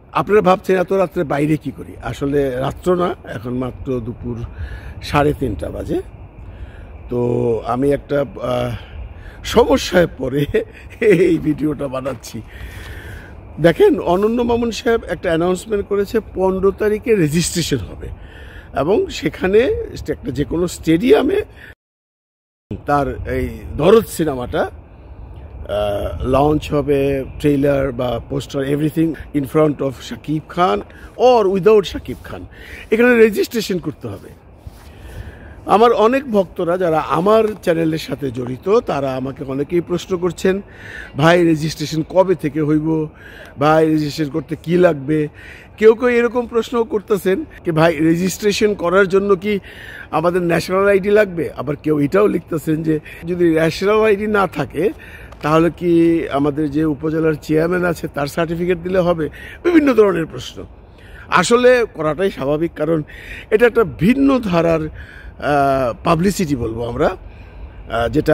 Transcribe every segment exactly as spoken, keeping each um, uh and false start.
আপনারা ভাবছেন এত রাত্রে বাইরে কি করি, আসলে রাত্র না, এখন মাত্র দুপুর সাড়ে তিনটা বাজে। তো আমি একটা সমস্যায় পড়ে এই ভিডিওটা বানাচ্ছি। দেখেন, অনন্য মামুন সাহেব একটা অ্যানাউন্সমেন্ট করেছে পনেরো তারিখে রেজিস্ট্রেশন হবে এবং সেখানে একটা যে কোনো স্টেডিয়ামে তার এই দরদ সিনেমাটা লঞ্চ হবে, ট্রেলার বা poster everything in front of Shakib Khan or without Shakib Khan. এখানে রেজিস্ট্রেশন করতে হবে। আমার অনেক ভক্তরা যারা আমার চ্যানেলের সাথে জড়িত তারা আমাকে অনেকেই প্রশ্ন করছেন, ভাই রেজিস্ট্রেশন কবে থেকে হইব, ভাই রেজিস্ট্রেশন করতে কি লাগবে। কেউ কেউ এরকম প্রশ্নও করতেছেন কি ভাই রেজিস্ট্রেশন করার জন্য কি আমাদের ন্যাশনাল আইডি লাগবে। আবার কেউ এটাও লিখতেছেন যে যদি ন্যাশনাল আইডি না থাকে তাহলে কি আমাদের যে উপজেলার চেয়ারম্যান আছে তার সার্টিফিকেট দিলে হবে। বিভিন্ন ধরনের প্রশ্ন। আসলে করাটাই স্বাভাবিক, কারণ এটা একটা ভিন্ন ধারার পাবলিসিটি বলবো আমরা, যেটা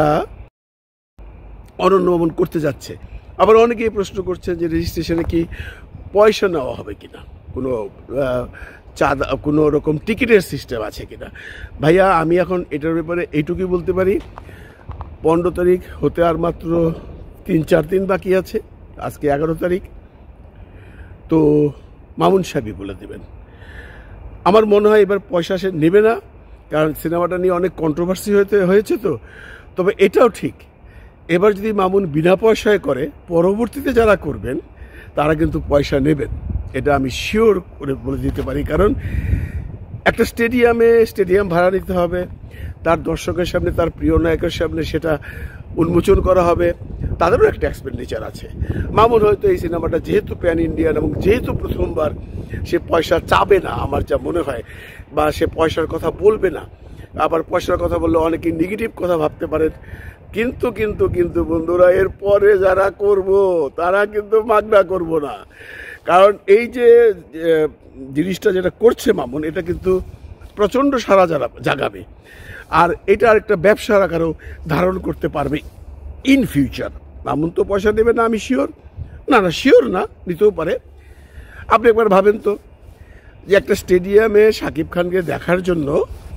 অনন্য মামুন করতে যাচ্ছে। আবার অনেকেই প্রশ্ন করছে যে রেজিস্ট্রেশনে কি পয়সা নেওয়া হবে কিনা, কোনো চাঁদা, কোনো রকম টিকিটের সিস্টেম আছে কিনা। ভাইয়া, আমি এখন এটার ব্যাপারে এইটুকুই বলতে পারি, পনেরো তারিখ হতে আর মাত্র তিন চার দিন বাকি আছে, আজকে এগারো তারিখ। তো মামুন সাহেবই বলে দেবেন। আমার মনে হয় এবার পয়সা সে নেবে না, কারণ সিনেমাটা নিয়ে অনেক কন্ট্রোভার্সি হতে হয়েছে। তো তবে এটাও ঠিক, এবার যদি মামুন বিনা পয়সায় করে পরবর্তীতে যারা করবেন তারা কিন্তু পয়সা নেবেন, এটা আমি শিওর করে বলে দিতে পারি। কারণ একটা স্টেডিয়ামে স্টেডিয়াম ভাড়া নিতে হবে, তার দর্শকের সামনে, তার প্রিয় নায়কের সামনে সেটা উন্মোচন করা হবে, তাদেরও একটা এক্সপেন্ডিচার আছে। মামুন হয়তো এই সিনেমাটা যেহেতু প্যান ইন্ডিয়ান এবং যেহেতু প্রথমবার, সে পয়সা চাবে না আমার যা মনে হয়, বা সে পয়সার কথা বলবে না। আবার পয়সার কথা বললে অনেকে নেগেটিভ কথা ভাবতে পারেন, কিন্তু কিন্তু কিন্তু বন্ধুরা, এরপরে যারা করব তারা কিন্তু মাগনা করব না। কারণ এই যে জিনিসটা যেটা করছে মামুন, এটা কিন্তু প্রচণ্ড সারা যারা জাগাবে, আর এটা আরেকটা ব্যবসার আকারেও ধারণ করতে পারবে ইন ফিউচার। মামুন তো পয়সা দেবে না, আমি শিওর না, না শিওর না, নিতেও পারে। আপনি একবার ভাবেন তো, যে একটা স্টেডিয়ামে শাকিব খানকে দেখার জন্য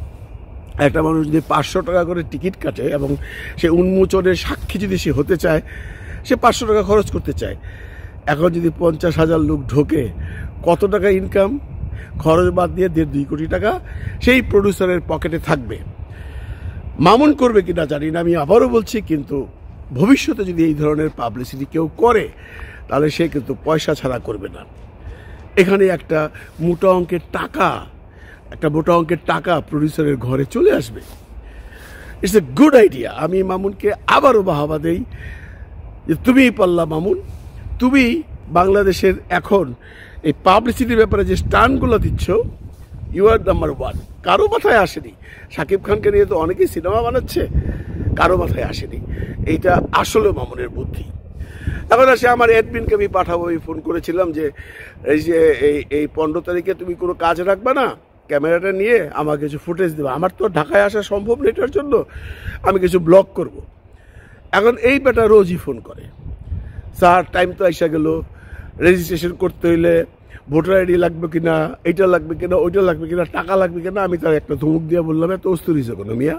একটা মানুষ যদি পাঁচশো টাকা করে টিকিট কাটে এবং সে উন্মোচনের সাক্ষী যদি সে হতে চায়, সে পাঁচশো টাকা খরচ করতে চায়। এখন যদি পঞ্চাশ হাজার লোক ঢোকে, কত টাকা ইনকাম, খরচ বাদ দিয়ে দেড় দুই কোটি টাকা সেই প্রডিউসারের পকেটে থাকবে। মামুন করবে কিনা জানি না, আমি আবারও বলছি, কিন্তু ভবিষ্যতে যদি এই ধরনের পাবলিসিটি কেউ করে তাহলে সে কিন্তু পয়সা ছাড়া করবে না। এখানে একটা মোটা অঙ্কের টাকা একটা মোটা অঙ্কের টাকা প্রডিউসারের ঘরে চলে আসবে। It's a good idea. আমি মামুনকে আবারও বাহাবা দেই যে তুমিই পাল্লা মামুন, তুমি বাংলাদেশের এখন এই পাবলিসিটির ব্যাপারে যে স্টান্টগুলো দিচ্ছ, ইউ আর নাম্বার ওয়ান। কারো মাথায় আসেনি, শাকিব খানকে নিয়ে তো অনেকেই সিনেমা বানাচ্ছে, কারো মাথায় আসেনি। এইটা আসলে মামুনের বুদ্ধি। এখন আসে আমার অ্যাডমিনকে আমি পাঠাবো, আমি ফোন করেছিলাম যে এই যে এই এই পনেরো তারিখে তুমি কোনো কাজ রাখবে না, ক্যামেরাটা নিয়ে আমাকে কিছু ফুটেজ দেবে। আমার তো ঢাকায় আসা সম্ভব না, এটার জন্য আমি কিছু ব্লগ করব। এখন এই বেটা রোজই ফোন করে, স্যার টাইম তো এসে গেল, রেজিস্ট্রেশন করতে হইলে ভোটার আইডি লাগবে কিনা, এইটা লাগবে কিনা, ওইটা লাগবে কিনা, টাকা লাগবে কিনা। আমি তার একটা ধমক দিয়ে বললাম, এত অস্থির হয়েছে কেন মিয়া,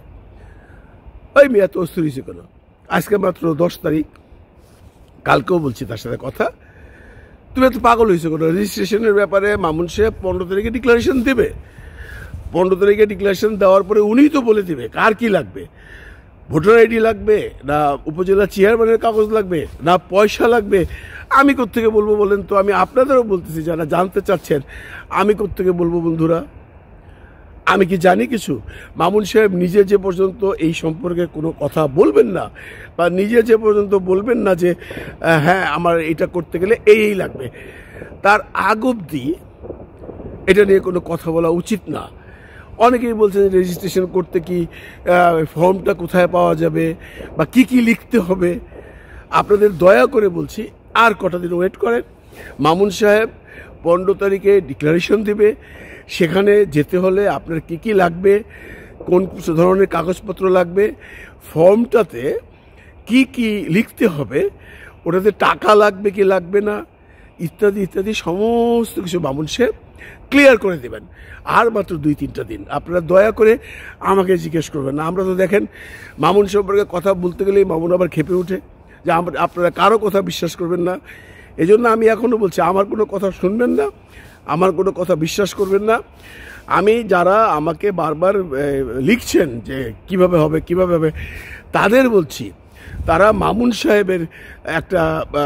ওই মিয়া এত অস্থির হয়েছে কেন, আজকে মাত্র দশ তারিখ, কালকেও বলছি তার সাথে কথা, তুমি এত পাগল হয়েছে কেন। রেজিস্ট্রেশনের ব্যাপারে মামুন সাহেব পনেরো তারিখে ডিক্লারেশন দেবে, পনেরো তারিখে ডিক্লারেশন দেওয়ার পরে উনিই তো বলে দেবে কার কি লাগবে। ভোটার আইডি লাগবে না, উপজেলা চেয়ারম্যানের কাগজ লাগবে না, পয়সা লাগবে। আমি কোত্থেকে বলবো বলেন তো? আমি আপনাদেরও বলতেছি, যারা জানতে চাচ্ছেন, আমি কোত্থেকে বলবো বন্ধুরা? আমি কি জানি কিছু? মামুন সাহেব নিজে যে পর্যন্ত এই সম্পর্কে কোনো কথা বলবেন না, বা নিজে যে পর্যন্ত বলবেন না যে হ্যাঁ আমার এটা করতে গেলে এই এই লাগবে, তার আগ অবধি এটা নিয়ে কোনো কথা বলা উচিত না। অনেকেই বলছেন রেজিস্ট্রেশন করতে কি ফর্মটা কোথায় পাওয়া যাবে বা কি কি লিখতে হবে। আপনাদের দয়া করে বলছি, আর কটা দিন ওয়েট করেন। মামুন সাহেব পনেরো তারিখে ডিক্লারেশন দেবে, সেখানে যেতে হলে আপনার কি কি লাগবে, কোন ধরনের কাগজপত্র লাগবে, ফর্মটাতে কি কি লিখতে হবে, ওটাতে টাকা লাগবে কি লাগবে না, ইত্যাদি ইত্যাদি সমস্ত কিছু মামুন সাহেব ক্লিয়ার করে দেবেন। আর মাত্র দুই তিনটা দিন, আপনারা দয়া করে আমাকে জিজ্ঞেস করবেন না। আমরা তো দেখেন মামুন সম্পর্কে কথা বলতে গেলেই মামুন আবার খেপে উঠে যে আপনারা কারো কথা বিশ্বাস করবেন না। এই জন্য আমি এখনও বলছি, আমার কোনো কথা শুনবেন না, আমার কোনো কথা বিশ্বাস করবেন না। আমি যারা আমাকে বারবার লিখছেন যে কিভাবে হবে কিভাবে হবে, তাদের বলছি তারা মামুন সাহেবের একটা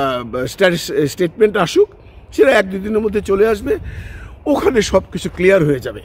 স্টেটমেন্ট আসুক, সেটা এক দুই দিনের মধ্যে চলে আসবে, ওখানে সব কিছু ক্লিয়ার হয়ে যাবে।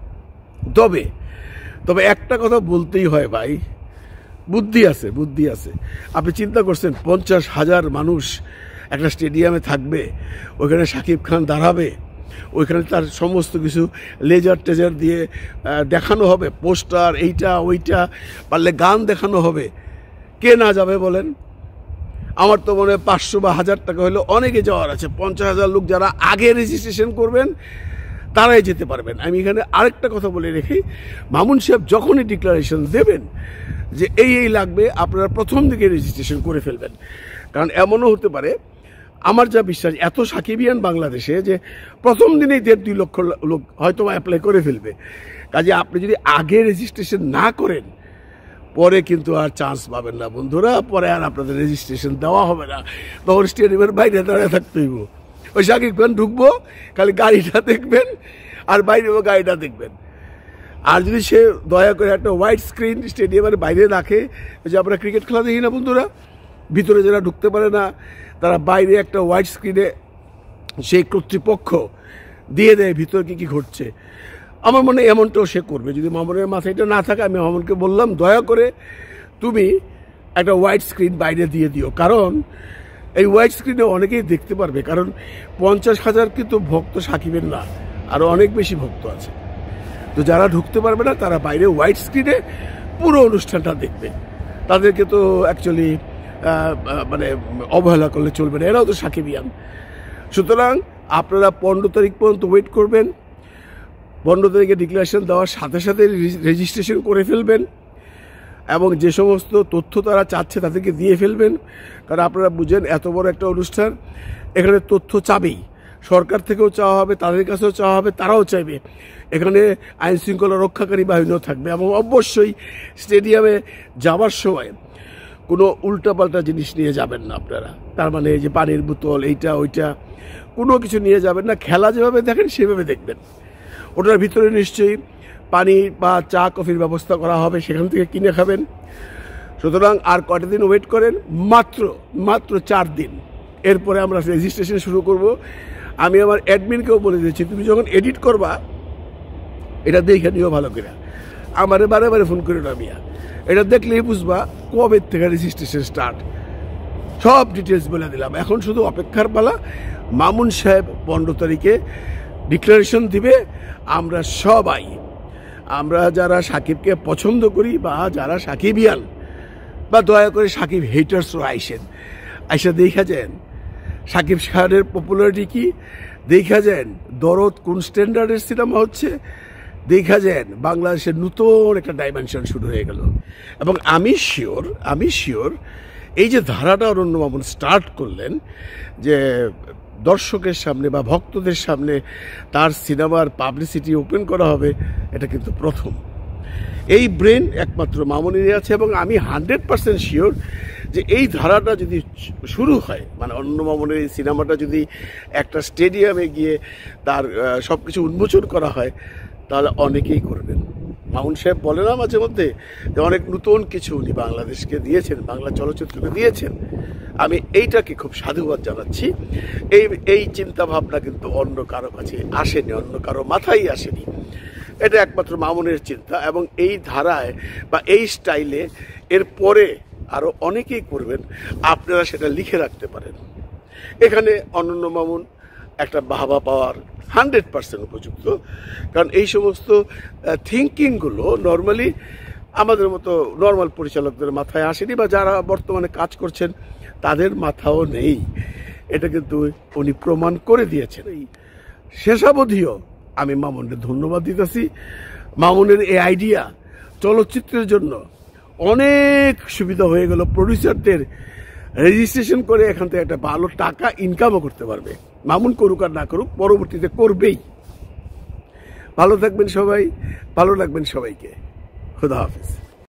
তবে তবে একটা কথা বলতেই হয় ভাই, বুদ্ধি আছে বুদ্ধি আছে। আপনি চিন্তা করছেন পঞ্চাশ হাজার মানুষ একটা স্টেডিয়ামে থাকবে, ওইখানে শাকিব খান দাঁড়াবে, ওইখানে তার সমস্ত কিছু লেজার টেজার দিয়ে দেখানো হবে, পোস্টার এইটা ওইটা, পারলে গান দেখানো হবে, কে না যাবে বলেন? আমার তো মনে হয় পাঁচশো বা হাজার টাকা হলে অনেকে যাওয়ার আছে। পঞ্চাশ হাজার লোক যারা আগে রেজিস্ট্রেশন করবেন তারাই যেতে পারবেন। আমি এখানে আরেকটা কথা বলে রেখি, মামুন সাহেব যখনই ডিক্লারেশন দেবেন যে এই এই লাগবে, আপনারা প্রথম দিকে রেজিস্ট্রেশন করে ফেলবেন। কারণ এমনও হতে পারে, আমার যা বিশ্বাস, এত সাকিবিয়ান বাংলাদেশে যে প্রথম দিনেই দেড় দুই লক্ষ লোক হয়তো অ্যাপ্লাই করে ফেলবে। কাজে আপনি যদি আগে রেজিস্ট্রেশন না করেন, পরে কিন্তু আর চান্স পাবেন না বন্ধুরা, পরে আর আপনাদের রেজিস্ট্রেশন দেওয়া হবে না। তখন স্টেডিয়ামের বাইরে দাঁড়িয়ে থাকতে হইব। ওই শাকিব খান ঢুকবো, খালি গাড়িটা দেখবেন আর বাইরেও গাড়িটা দেখবেন। আর যদি সে দয়া করে একটা হোয়াইট স্ক্রিন স্টেডিয়ামের বাইরে রাখে, যে আমরা ক্রিকেট খেলা দেখি না বন্ধুরা, ভিতরে যারা ঢুকতে পারে না তারা বাইরে একটা হোয়াইট স্ক্রিনে সেই কর্তৃপক্ষ দিয়ে দেয় ভিতরে কী কী ঘটছে। আমার মনে হয় এমনটাও সে করবে। যদি মামুনের মাথায় এটা না থাকে, আমি মামুনকে বললাম দয়া করে তুমি একটা হোয়াইট স্ক্রিন বাইরে দিয়ে দিও, কারণ এই হোয়াইট স্ক্রিনে অনেকেই দেখতে পারবে। কারণ পঞ্চাশ হাজার কিন্তু ভক্ত সাকিবের না, আরও অনেক বেশি ভক্ত আছে। তো যারা ঢুকতে পারবে না তারা বাইরে হোয়াইট স্ক্রিনে পুরো অনুষ্ঠানটা দেখবে। তাদেরকে তো অ্যাকচুয়ালি মানে অবহেলা করলে চলবে না, এরাও তো সাকিবিয়ান। সুতরাং আপনারা পনেরো তারিখ পর্যন্ত ওয়েট করবেন। পনেরো তারিখে ডিক্লারেশন দেওয়ার সাথে সাথে রেজিস্ট্রেশন করে ফেলবেন এবং যে সমস্ত তথ্য তারা চাচ্ছে তাদেরকে দিয়ে ফেলবেন। কারণ আপনারা বুঝেন, এত বড় একটা অনুষ্ঠান, এখানে তথ্য চাবেই, সরকার থেকেও চাওয়া হবে, তাদের কাছেও চাওয়া হবে, তারাও চাইবে। এখানে আইন শৃঙ্খলা রক্ষাকারী বাহিনীও থাকবে এবং অবশ্যই স্টেডিয়ামে যাওয়ার সময় কোনো উল্টাপাল্টা জিনিস নিয়ে যাবেন না আপনারা। তার মানে এই যে পানির বোতল এইটা ওইটা কোনো কিছু নিয়ে যাবেন না। খেলা যেভাবে দেখেন সেভাবে দেখবেন। ওটার ভিতরে নিশ্চয়ই পানি বা চা কফির ব্যবস্থা করা হবে, সেখান থেকে কিনে খাবেন। সুতরাং আর কয়টা দিন ওয়েট করেন, মাত্র মাত্র চার দিন, এরপরে আমরা রেজিস্ট্রেশন শুরু করব। আমি আমার অ্যাডমিনকেও বলে দিয়েছি, তুমি যখন এডিট করবা এটা দেখে নিও ভালো করে, আমারে বারে বারে ফোন করে না মিয়া, এটা দেখলেই বুঝবা কবে থেকে রেজিস্ট্রেশন স্টার্ট। সব ডিটেলস বলে দিলাম। এখন শুধু অপেক্ষার পালা। মামুন সাহেব পনেরো তারিখে ডিক্লারেশন দিবে। আমরা সবাই, আমরা যারা সাকিবকে পছন্দ করি বা যারা সাকিবিয়ান বা দয়া করে সাকিব হেটার্সও আইসেন, আইসা দেখা যান সাকিব খানের পপুলারিটি কি, দেখা যান দরদ কোন স্ট্যান্ডার্ডের সিনেমা হচ্ছে, দেখা যান বাংলাদেশের নতুন একটা ডাইমেনশন শুরু হয়ে গেল। এবং আমি শিওর আমি শিওর এই যে ধারাটা অনন্য মামুন স্টার্ট করলেন, যে দর্শকের সামনে বা ভক্তদের সামনে তার সিনেমার পাবলিসিটি ওপেন করা হবে, এটা কিন্তু প্রথম। এই ব্রেন একমাত্র মামুনেরই আছে এবং আমি হান্ড্রেড পার্সেন্ট শিওর যে এই ধারাটা যদি শুরু হয়, মানে অনন্য মামুনের এই সিনেমাটা যদি একটা স্টেডিয়ামে গিয়ে তার সব কিছু উন্মোচন করা হয়, তাহলে অনেকেই করবেন। মামুন সাহেব বলে না মাঝে মধ্যে যে অনেক নতুন কিছু উনি বাংলাদেশকে দিয়েছেন, বাংলা চলচ্চিত্রকে দিয়েছেন। আমি এইটাকে খুব সাধুবাদ জানাচ্ছি। এই এই চিন্তা ভাবনা কিন্তু অন্য কারো কাছে আসেনি, অন্য কারো মাথায় আসেনি। এটা একমাত্র মামুনের চিন্তা এবং এই ধারায় বা এই স্টাইলে এর পরে আরও অনেকেই করবেন। আপনারা সেটা লিখে রাখতে পারেন। এখানে অনন্য মামুন একটা বাহবা পাওয়ার হান্ড্রেড পার্সেন্ট উপযুক্ত, কারণ এই সমস্ত থিঙ্কিংগুলো নর্মালি আমাদের মতো নর্মাল পরিচালকদের মাথায় আসেনি, বা যারা বর্তমানে কাজ করছেন তাদের মাথাও নেই। এটা কিন্তু উনি প্রমাণ করে দিয়েছেন। এই শেষাবধিও আমি মামুনের ধন্যবাদ দিতেছি। মামুনের এই আইডিয়া চলচ্চিত্রের জন্য অনেক সুবিধা হয়ে গেল। প্রডিউসারদের রেজিস্ট্রেশন করে এখান থেকে একটা ভালো টাকা ইনকামও করতে পারবে। মামুন করুক আর না করুক, পরবর্তীতে করবেই। ভালো থাকবেন সবাই, ভালো রাখবেন সবাইকে। খুদা হাফেজ।